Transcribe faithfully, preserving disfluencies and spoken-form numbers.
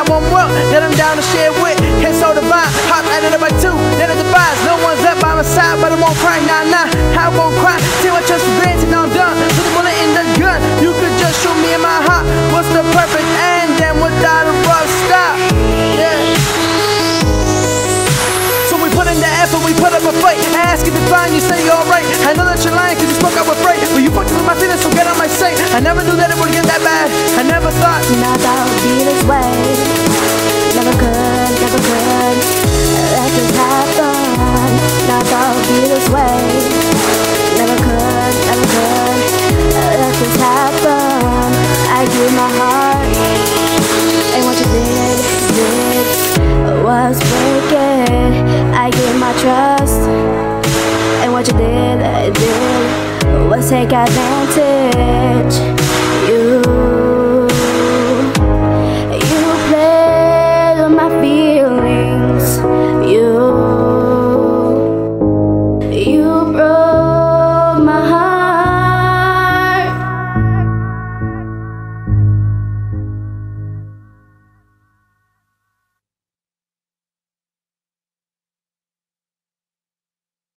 one world that I'm down to share with. Can't so divine, hop at it by two, then it divides. No one's left by my side, but I won't cry, nah, nah. I won't cry, till I trust the bands and I'm done. Put the bullet in the gun, you could just shoot me in my heart. What's the perfect end, then without a rough stop? Yeah. So we put in the effort, we put up a fight. I ask you to find, you say you're alright. I know that you're lying, cause you spoke out with fright. But you fucked with my feelings, so get on my sight. I never knew that it would get that bad. I never thought Not that it would be this way. Never could, never could let this happen. Not that it would be this way. Never could, never could let this happen. I gave my heart, and what you did, did was breaking. I gave my trust, and what you did, did was take advantage. You You played with my feelings.